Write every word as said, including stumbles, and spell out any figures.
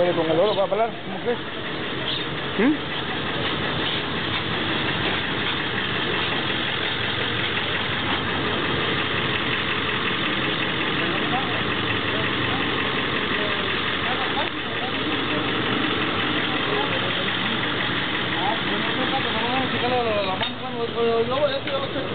puede con el oro para hablar, ¿cómo crees? ¿Mm? La mano, yo voy a